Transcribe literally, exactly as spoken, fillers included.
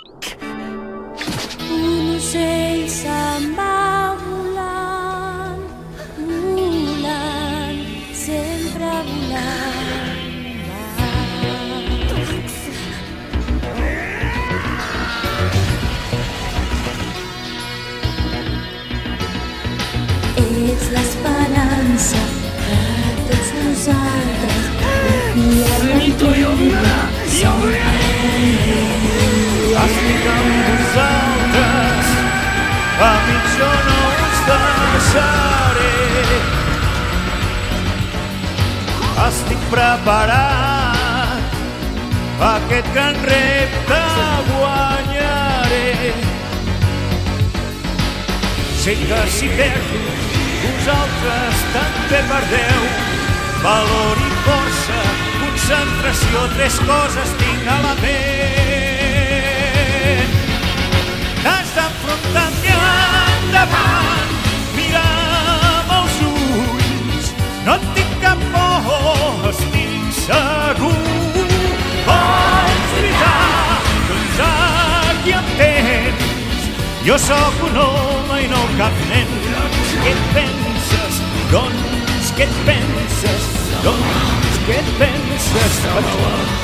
Un ocell se'n va volant, volant, sempre volant va. Ets l'esperança de tots nosaltres, i tu i una i una. Estic amb vosaltres, amics, jo no us deixaré. Estic preparat, aquest gran repte guanyaré. Sé que si perdo, vosaltres també perdeu. Valor i força, concentració, tres coses tinc a la ment. T'has d'enfrontar-t'hi endavant, mira'm als ulls, no et tinc cap por, estic segur. Vols lluitar, doncs aquí em tens, jo sóc un home i no cap nen. Què et penses, doncs què et penses, doncs què et penses?